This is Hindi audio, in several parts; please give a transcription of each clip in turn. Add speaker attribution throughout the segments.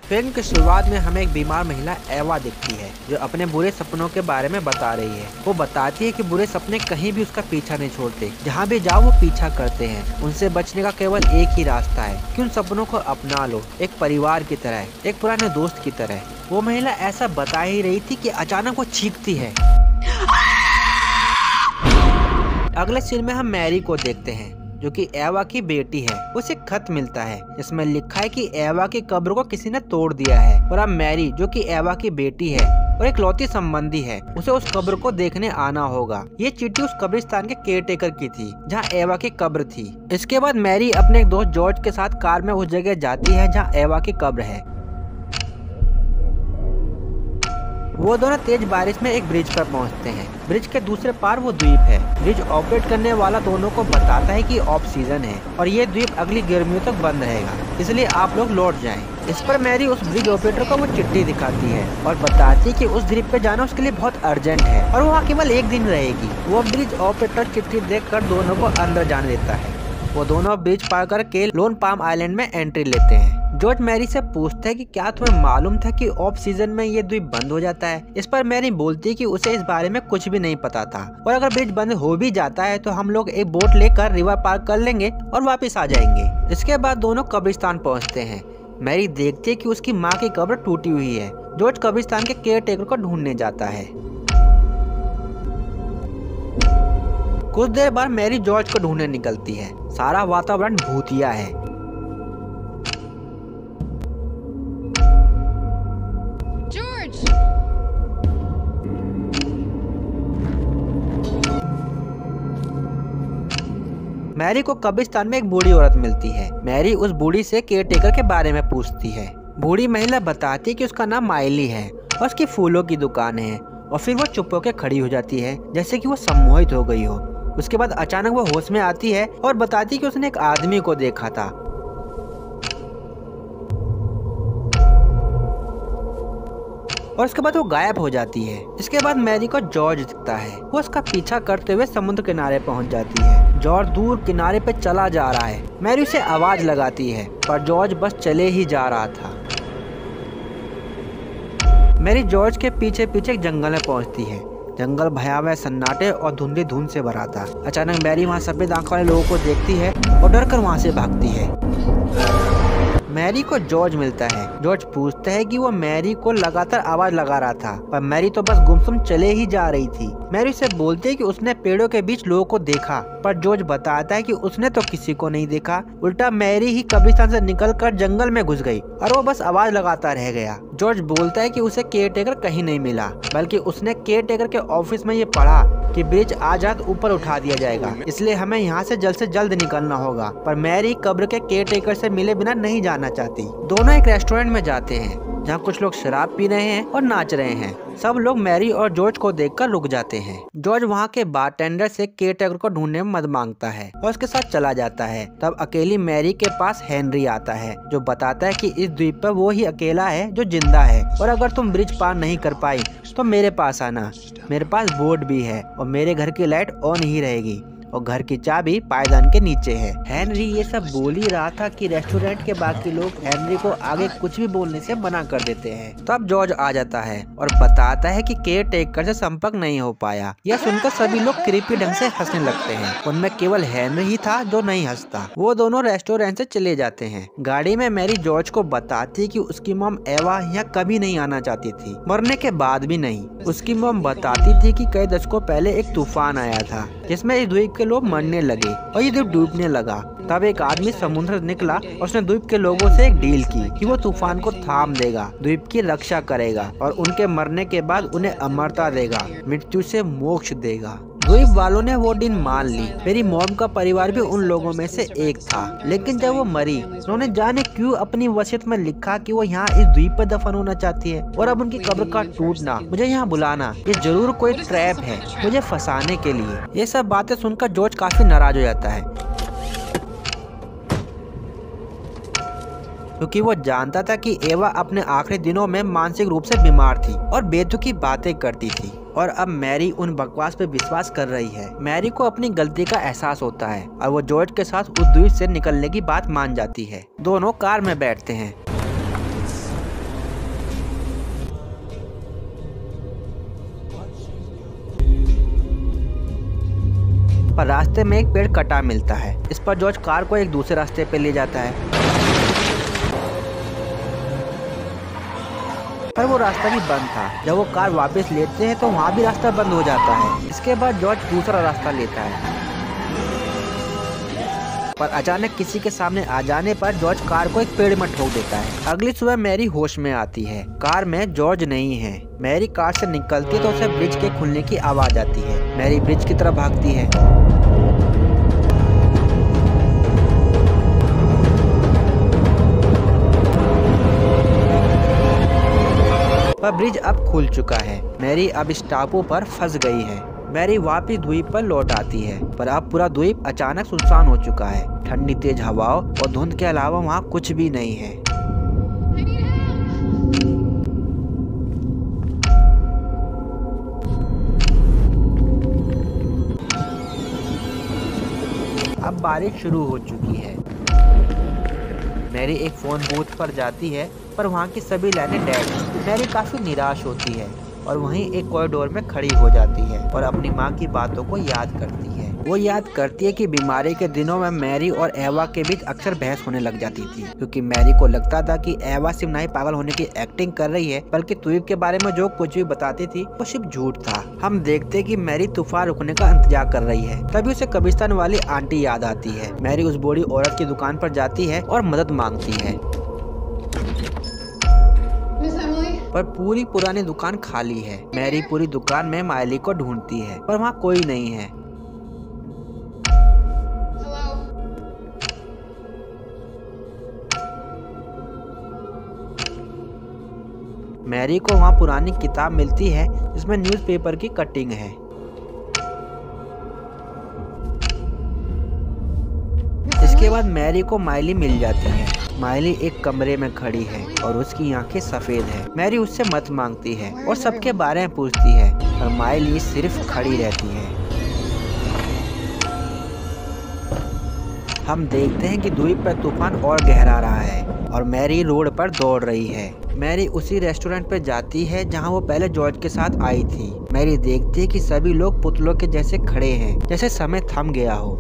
Speaker 1: फिल्म की शुरुआत में हमें एक बीमार महिला एवा दिखती है जो अपने बुरे सपनों के बारे में बता रही है। वो बताती है कि बुरे सपने कहीं भी उसका पीछा नहीं छोड़ते, जहाँ भी जाओ वो पीछा करते हैं। उनसे बचने का केवल एक ही रास्ता है कि उन सपनों को अपना लो, एक परिवार की तरह, एक पुराने दोस्त की तरह। वो महिला ऐसा बता ही रही थी कि अचानक वो चीखती है। अगले सीन में हम मैरी को देखते हैं जो कि एवा की बेटी है। उसे खत मिलता है जिसमें लिखा है कि एवा की कब्र को किसी ने तोड़ दिया है और अब मैरी जो कि एवा की बेटी है और एक लौती संबंधी है, उसे उस कब्र को देखने आना होगा। ये चिट्ठी उस कब्रिस्तान के केयरटेकर की थी जहाँ एवा की कब्र थी। इसके बाद मैरी अपने एक दोस्त जॉर्ज के साथ कार में उस जगह जाती है जहाँ एवा की कब्र है। वो दोनों तेज बारिश में एक ब्रिज पर पहुंचते हैं। ब्रिज के दूसरे पार वो द्वीप है। ब्रिज ऑपरेट करने वाला दोनों को बताता है कि ऑफ सीजन है और ये द्वीप अगली गर्मियों तक बंद रहेगा, इसलिए आप लोग लौट जाएं। इस पर मैरी उस ब्रिज ऑपरेटर को वो चिट्ठी दिखाती है और बताती है कि उस द्वीप पे जाना उसके लिए बहुत अर्जेंट है और वो वहाँ केवल एक दिन रहेगी। वो ब्रिज ऑपरेटर चिट्ठी देखकर दोनों को अंदर जाने देता है। वो दोनों ब्रिज पार करके लोन पाम आइलैंड में एंट्री लेते हैं। जॉर्ज मैरी से पूछता है कि क्या तुम्हें मालूम था कि ऑफ सीजन में ये द्वीप बंद हो जाता है। इस पर मैरी बोलती है कि उसे इस बारे में कुछ भी नहीं पता था और अगर ब्रिज बंद हो भी जाता है तो हम लोग एक बोट लेकर रिवर पार कर लेंगे और वापस आ जाएंगे। इसके बाद दोनों कब्रिस्तान पहुँचते हैं। मैरी देखती है कि उसकी माँ की कब्र टूटी हुई है। जॉर्ज कब्रिस्तान के केयरटेकर को ढूंढने जाता है। कुछ देर बाद मैरी जॉर्ज को ढूंढने निकलती है। सारा वातावरण भूतिया है। मैरी को कब्रिस्तान में एक बूढ़ी औरत मिलती है। मैरी उस बूढ़ी से केयरटेकर के बारे में पूछती है। बूढ़ी महिला बताती है कि उसका नाम माइली है और उसकी फूलों की दुकान है और फिर वो चुप होकर खड़ी हो जाती है जैसे कि वो सम्मोहित हो गई हो। उसके बाद अचानक वो होश में आती है और बताती है कि उसने एक आदमी को देखा था और उसके बाद वो गायब हो जाती है। इसके बाद मैरी को जॉर्ज दिखता है। वो उसका पीछा करते हुए समुद्र किनारे पहुंच जाती है। जॉर्ज दूर किनारे पे चला जा रहा है। मैरी उसे आवाज लगाती है पर जॉर्ज बस चले ही जा रहा था। मैरी जॉर्ज के पीछे पीछे एक जंगल में पहुंचती है। जंगल भयावह सन्नाटे और धुंधली धुंध से भरा था। अचानक मैरी वहाँ सफेद आंख वाले लोगों को देखती है और डर कर वहाँ से भागती है। मैरी को जॉर्ज मिलता है। जॉर्ज पूछता है कि वो मैरी को लगातार आवाज लगा रहा था पर मैरी तो बस गुमसुम चले ही जा रही थी। मैरी से बोलती है कि उसने पेड़ों के बीच लोगों को देखा पर जॉर्ज बताता है कि उसने तो किसी को नहीं देखा। उल्टा मैरी ही कब्रिस्तान से निकलकर जंगल में घुस गई और वो बस आवाज लगाता रह गया। जॉर्ज बोलता है कि उसे केयरटेकर कहीं नहीं मिला, बल्कि उसने केयरटेकर के ऑफिस में ये पढ़ा कि ब्रिज आज रात ऊपर उठा दिया जाएगा, इसलिए हमें यहाँ से जल्द निकलना होगा। पर मैरी कब्र के केयरटेकर से मिले बिना नहीं जाना चाहती। दोनों एक रेस्टोरेंट में जाते हैं जहाँ कुछ लोग शराब पी रहे हैं और नाच रहे हैं। सब लोग मैरी और जॉर्ज को देखकर रुक जाते हैं। जॉर्ज वहाँ के बारटेंडर से केयरटेकर को ढूंढने में मदद मांगता है और उसके साथ चला जाता है। तब अकेली मैरी के पास हेनरी आता है जो बताता है कि इस द्वीप पर वो ही अकेला है जो जिंदा है और अगर तुम ब्रिज पार नहीं कर पाई तो मेरे पास आना। मेरे पास बोट भी है और मेरे घर की लाइट ऑन ही रहेगी और घर की चाबी पायदान के नीचे है। हेनरी ये सब बोल ही रहा था कि रेस्टोरेंट के बाकी लोग हेनरी को आगे कुछ भी बोलने से मना कर देते हैं। तब जॉर्ज आ जाता है और बताता है कि केयरटेकर से संपर्क नहीं हो पाया। यह सुनकर सभी लोग क्रीपी ढंग से हंसने लगते हैं। उनमें केवल हेनरी ही था जो नहीं हंसता। वो दोनों रेस्टोरेंट से चले जाते हैं। गाड़ी में मैरी जॉर्ज को बताती है कि उसकी मॉम एवा यहाँ कभी नहीं आना चाहती थी, मरने के बाद भी नहीं। उसकी मॉम बताती थी कि कई दशकों पहले एक तूफान आया था जिसमें इस द्वीप के लोग मरने लगे और ये द्वीप डूबने लगा। तब एक आदमी समुद्र से निकला और उसने द्वीप के लोगों से एक डील की कि वो तूफान को थाम देगा, द्वीप की रक्षा करेगा और उनके मरने के बाद उन्हें अमरता देगा, मृत्यु से मोक्ष देगा। द्वीप वालों ने वो दिन मान ली। मेरी मॉम का परिवार भी उन लोगों में से एक था, लेकिन जब वो मरी उन्होंने जाने क्यों अपनी वसीयत में लिखा कि वो यहाँ इस द्वीप पर दफन होना चाहती है और अब उनकी कब्र का टूटना, मुझे यहाँ बुलाना, ये जरूर कोई ट्रैप है मुझे फंसाने के लिए। ये सब बातें सुनकर जॉर्ज काफी नाराज हो जाता है क्योंकि वो जानता था कि एवा अपने आखिरी दिनों में मानसिक रूप से बीमार थी और बेतुकी बातें करती थी और अब मैरी उन बकवास पे विश्वास कर रही है। मैरी को अपनी गलती का एहसास होता है और वो जॉर्ज के साथ उस द्वीप से निकलने की बात मान जाती है। दोनों कार में बैठते हैं। पर रास्ते में एक पेड़ कटा मिलता है। इस पर जॉर्ज कार को एक दूसरे रास्ते पे ले जाता है, पर वो रास्ता भी बंद था। जब वो कार वापस लेते हैं तो वहाँ भी रास्ता बंद हो जाता है। इसके बाद जॉर्ज दूसरा रास्ता लेता है, पर अचानक किसी के सामने आ जाने पर जॉर्ज कार को एक पेड़ में ठोक देता है। अगली सुबह मैरी होश में आती है। कार में जॉर्ज नहीं है। मैरी कार से निकलती है तो उसे ब्रिज के खुलने की आवाज आती है। मैरी ब्रिज की तरफ भागती है, पर ब्रिज अब खुल चुका है। मैरी अब इस टापू पर फंस गई है। मैरी वापिस द्वीप पर लौट आती है, पर अब पूरा द्वीप अचानक सुनसान हो चुका है। ठंडी तेज हवाओं और धुंध के अलावा वहाँ कुछ भी नहीं है। अब बारिश शुरू हो चुकी है। मैरी एक फोन बूथ पर जाती है, पर वहाँ की सभी लाइनें डेड हैं। मैरी काफी निराश होती है और वहीं एक कॉरिडोर में खड़ी हो जाती है और अपनी माँ की बातों को याद करती है। वो याद करती है कि बीमारी के दिनों में मैरी और एवा के बीच अक्सर बहस होने लग जाती थी, क्योंकि मैरी को लगता था कि एवा सिर्फ ना ही पागल होने की एक्टिंग कर रही है, बल्कि द्वीप के बारे में जो कुछ भी बताती थी वो सिर्फ झूठ था। हम देखते कि मैरी तूफान रुकने का इंतजार कर रही है। तभी उसे कब्रिस्तान वाली आंटी याद आती है। मैरी उस बूढ़ी औरत की दुकान पर जाती है और मदद मांगती है, पर पूरी पुरानी दुकान खाली है। मैरी पूरी दुकान में माइली को ढूंढती है, पर वहाँ कोई नहीं है। मैरी को वहाँ पुरानी किताब मिलती है जिसमें न्यूज़पेपर की कटिंग है। इसके बाद मैरी को माइली मिल जाती है। माइली एक कमरे में खड़ी है और उसकी आंखें सफेद है। मैरी उससे मत मांगती है और सबके बारे में पूछती है, और माइली सिर्फ खड़ी रहती है। हम देखते हैं कि द्वीप पर तूफान और गहरा रहा है और मैरी रोड पर दौड़ रही है। मैरी उसी रेस्टोरेंट पर जाती है जहां वो पहले जॉर्ज के साथ आई थी। मैरी देखती है कि सभी लोग पुतलों के जैसे खड़े हैं, जैसे समय थम गया हो।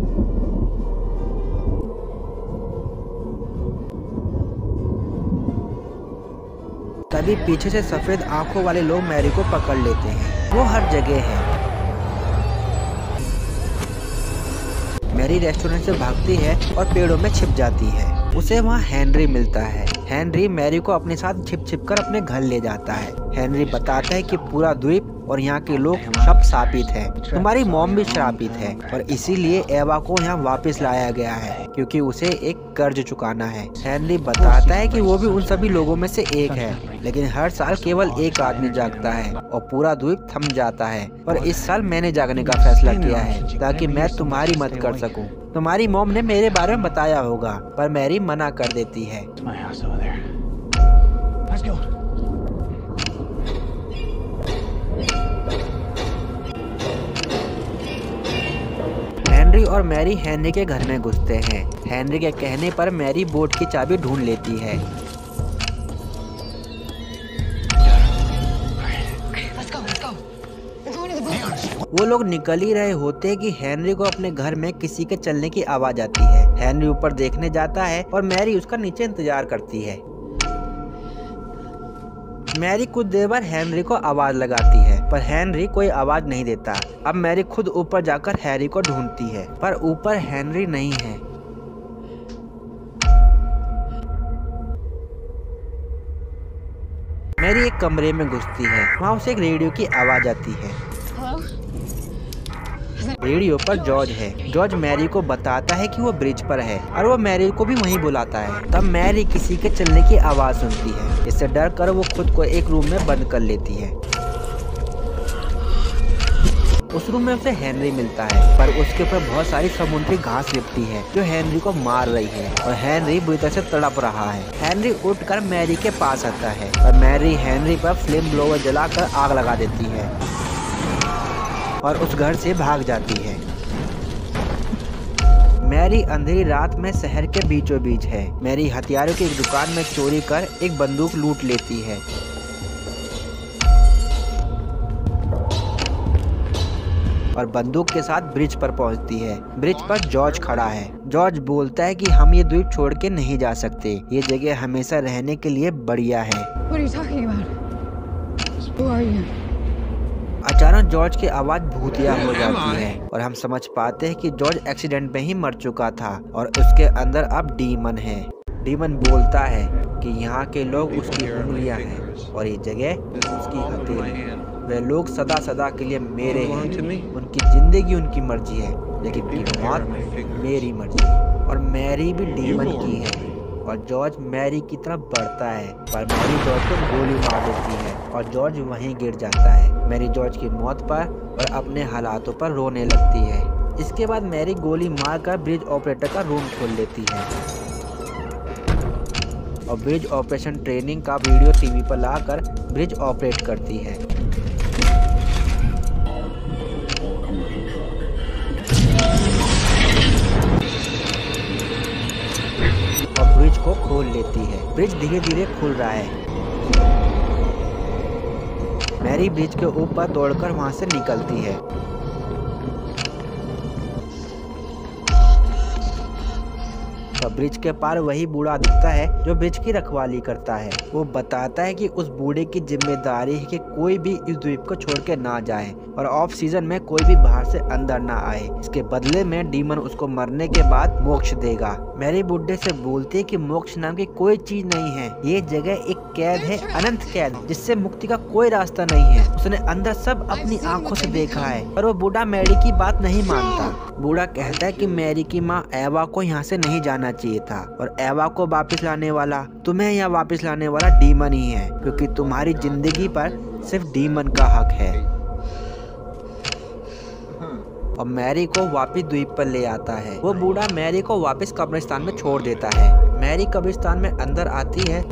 Speaker 1: तभी पीछे से सफेद आंखों वाले लोग मैरी को पकड़ लेते हैं। वो हर जगह है। मैरी रेस्टोरेंट से भागती है और पेड़ों में छिप जाती है। उसे वहाँ हेनरी मिलता है। हेनरी मैरी को अपने साथ छिप कर अपने घर ले जाता है। हेनरी बताता है कि पूरा द्वीप और यहाँ के लोग सब शापित है। तुम्हारी मॉम भी श्रापित है और इसीलिए एवा को यहाँ वापस लाया गया है, क्योंकि उसे एक कर्ज चुकाना है। हेनरी बताता है कि वो भी उन सभी लोगों में से एक है, लेकिन हर साल केवल एक आदमी जागता है और पूरा द्वीप थम जाता है। और इस साल मैंने जागने का फैसला किया है ताकि मैं तुम्हारी मदद कर सकूं। तुम्हारी मॉम ने मेरे बारे में बताया होगा, पर मैरी मना कर देती है। हेनरी और मैरी हेनरी के घर में घुसते हैं। हेनरी के कहने पर मैरी बोट की चाबी ढूंढ लेती है। वो लोग निकल ही रहे होते हैं कि हेनरी को अपने घर में किसी के चलने की आवाज आती है। हेनरी ऊपर देखने जाता है और मैरी उसका नीचे इंतजार करती है। मैरी कुछ देर बाद हेनरी को आवाज लगाती है, पर हेनरी कोई आवाज नहीं देता। अब मैरी खुद ऊपर जाकर हैरी को ढूंढती है, पर ऊपर हेनरी नहीं है। मैरी एक कमरे में घुसती है। वहाँ उसे एक रेडियो की आवाज आती है। रेडियो पर जॉर्ज है। जॉर्ज मैरी को बताता है कि वो ब्रिज पर है और वो मैरी को भी वहीं बुलाता है। तब मैरी किसी के चलने की आवाज सुनती है। इससे डर कर वो खुद को एक रूम में बंद कर लेती है। उस रूम में उसे हेनरी मिलता है, पर उसके ऊपर बहुत सारी समुद्री घास लिपटी है जो हेनरी को मार रही है और हेनरी बुरी तरह से तड़प रहा है। हेनरी उठकर मैरी के पास आता है और मैरी हेनरी पर फ्लेम ब्लोवर जलाकर आग लगा देती है और उस घर से भाग जाती है। मैरी अंधेरी रात में शहर के बीचों बीच है। मैरी हथियारों की एक दुकान में चोरी कर एक बंदूक लूट लेती है। और बंदूक के साथ ब्रिज पर पहुंचती है। ब्रिज पर जॉर्ज खड़ा है। जॉर्ज बोलता है कि हम ये द्वीप छोड़ के नहीं जा सकते, ये जगह हमेशा रहने के लिए बढ़िया है। अचानक जॉर्ज की आवाज भूतिया हो जाती है और हम समझ पाते हैं कि जॉर्ज एक्सीडेंट में ही मर चुका था और उसके अंदर अब डीमन है। डीमन बोलता है कि यहाँ के लोग उसकी उंगलियां हैं और ये जगह उसकी हथेली। वे लोग सदा सदा के लिए मेरे हैं। उनकी जिंदगी उनकी मर्जी है, लेकिन उनकी मौत मेरी मर्जी। और मैरी भी डीमन की है और जॉर्ज मैरी की तरफ बढ़ता है, पर मैरी जॉर्ज को गोली मार देती है और जॉर्ज वहीं गिर जाता है। मैरी जॉर्ज की मौत पर और अपने हालातों पर रोने लगती है। इसके बाद मैरी गोली मारकर ब्रिज ऑपरेटर का रूम खोल लेती है और ब्रिज ऑपरेशन ट्रेनिंग का वीडियो टीवी पर लाकर ब्रिज ऑपरेट करती है और ब्रिज को खोल लेती है। ब्रिज धीरे धीरे खुल रहा है। मैरी ब्रिज के ऊपर दौड़कर वहां से निकलती है। ब्रिज के पार वही बूढ़ा दिखता है जो ब्रिज की रखवाली करता है। वो बताता है कि उस बूढ़े की जिम्मेदारी है कि कोई भी इस द्वीप को छोड़ के ना जाए और ऑफ सीजन में कोई भी बाहर से अंदर ना आए। इसके बदले में डीमन उसको मरने के बाद मोक्ष देगा। मैरी बुड्ढे से बोलती है कि मोक्ष नाम की कोई चीज नहीं है, ये जगह एक कैद है, अनंत कैद, जिससे मुक्ति का कोई रास्ता नहीं है। उसने अंदर सब अपनी आंखों से देखा है, पर वो बूढ़ा मैरी की बात नहीं मानता। बूढ़ा कहता है कि मैरी की माँ एवा को यहाँ से नहीं जाना चाहिए था और एवा को वापस लाने वाला, तुम्हें यहाँ वापस लाने वाला डीमन ही है, क्योंकि तुम्हारी जिंदगी पर सिर्फ डीमन का हक है। और मैरी को वापस द्वीप पर ले आता है। वो बूढ़ा मैरी को वापस कब्रिस्तान में छोड़ देता है। मैरी कब्रिस्तान में अंदर आती है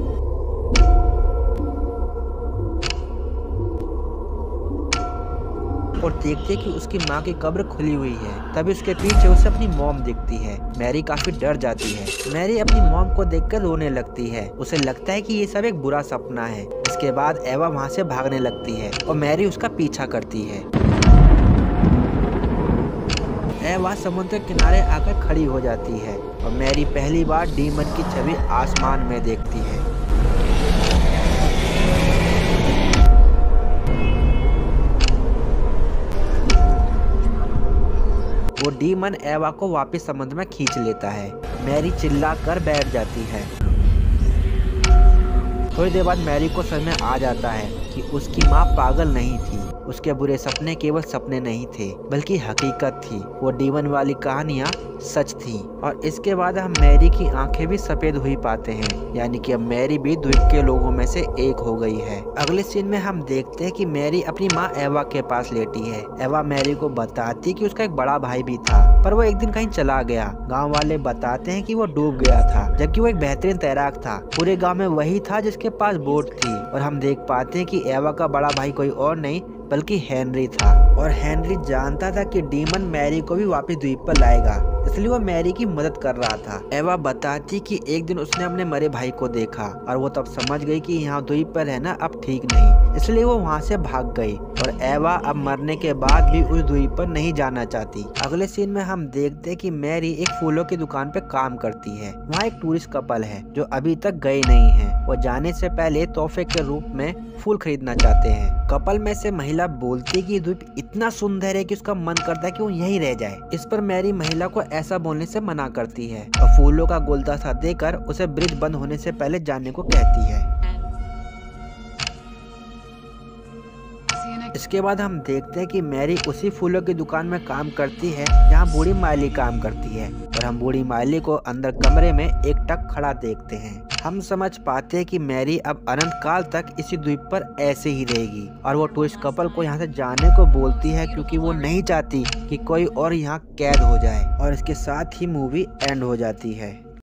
Speaker 1: और देखती है कि उसकी माँ की कब्र खुली हुई है। तभी उसके पीछे उसे अपनी मॉम दिखती है। मैरी काफी डर जाती है। मैरी अपनी मॉम को देखकर रोने लगती है। उसे लगता है कि ये सब एक बुरा सपना है। इसके बाद एवा वहाँ से भागने लगती है और मैरी उसका पीछा करती है। एवा समुद्र के किनारे आकर खड़ी हो जाती है और मैरी पहली बार डीमन की छवि आसमान में देखती है। वो डीमन एवा को वापस समुद्र में खींच लेता है। मैरी चिल्लाकर बैठ जाती है। थोड़ी देर बाद मैरी को समझ में आ जाता है कि उसकी माँ पागल नहीं थी। उसके बुरे सपने केवल सपने नहीं थे, बल्कि हकीकत थी। वो डीमन वाली कहानियाँ सच थी। और इसके बाद हम मैरी की आंखें भी सफेद हुई पाते हैं, यानी कि अब मैरी भी द्वीप के लोगों में से एक हो गई है। अगले सीन में हम देखते हैं कि मैरी अपनी माँ एवा के पास लेटी है। एवा मैरी को बताती कि उसका एक बड़ा भाई भी था, पर वो एक दिन कहीं चला गया। गाँव वाले बताते हैं कि वो डूब गया था, जबकि वो एक बेहतरीन तैराक था। पूरे गाँव में वही था जिसके पास बोट थी। और हम देख पाते हैं कि एवा का बड़ा भाई कोई और नहीं बल्कि हेनरी था। और हेनरी जानता था कि डीमन मैरी को भी वापस द्वीप पर लाएगा, इसलिए वो मैरी की मदद कर रहा था। एवा बताती कि एक दिन उसने अपने मरे भाई को देखा और वो तब समझ गई कि यहाँ द्वीप पर रहना अब ठीक नहीं, इसलिए वो वहाँ से भाग गई। और एवा अब मरने के बाद भी उस द्वीप पर नहीं जाना चाहती। अगले सीन में हम देखते हैं कि मैरी एक फूलों की दुकान पे काम करती है। वहाँ एक टूरिस्ट कपल है जो अभी तक गए नहीं है। वो जाने से पहले तोहफे के रूप में फूल खरीदना चाहते हैं। कपल में से महिला बोलती है कि द्वीप इतना सुंदर है कि उसका मन करता है कि वो यहीं रह जाए। इस पर मैरी महिला को ऐसा बोलने से मना करती है और फूलों का गुलदस्ता देकर उसे ब्रिज बंद होने से पहले जाने को कहती है। इसके बाद हम देखते हैं कि मैरी उसी फूलों की दुकान में काम करती है जहाँ बूढ़ी माली काम करती है। और हम बूढ़ी माली को अंदर कमरे में एक टक खड़ा देखते हैं। हम समझ पाते हैं कि मैरी अब अनंत काल तक इसी द्वीप पर ऐसे ही रहेगी। और वो टूरिस्ट कपल को यहाँ से जाने को बोलती है, क्योंकि वो नहीं चाहती कि कोई और यहाँ कैद हो जाए। और इसके साथ ही मूवी एंड हो जाती है।